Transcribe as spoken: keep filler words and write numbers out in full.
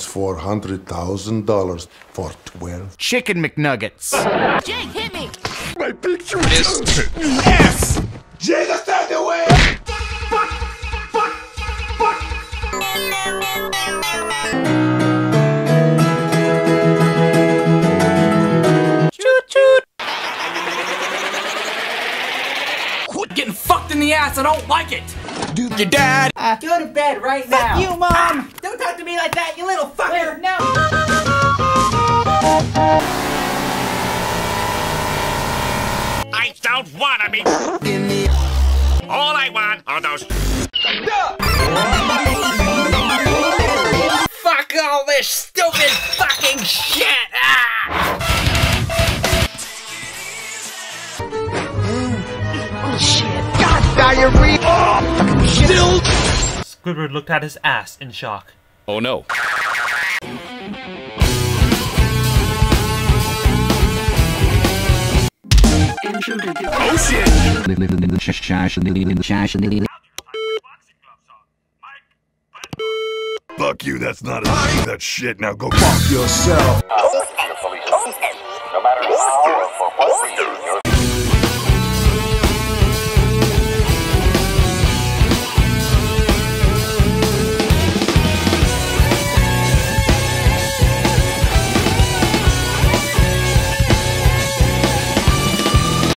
four hundred thousand dollars for twelve chicken McNuggets. Jake, hit me! My picture is yes! Jake, stand away! Fuck! Fuck! Fuck! Toot toot! Quit getting fucked in the ass, I don't like it! Dude, your dad! Uh, go to bed right Fuck now! you, Mom! Ah, don't talk to me like that, you little fucker! No! I don't wanna be. All I want are those. Fuck all this stupid fucking shit! Ah! Oh shit! God, diarrhea! Oh, Still. Squidward looked at his ass in shock. Oh no. Oh shit! Fuck you, that's not a that shit. Now go fuck yourself. No matter how or for what reason you're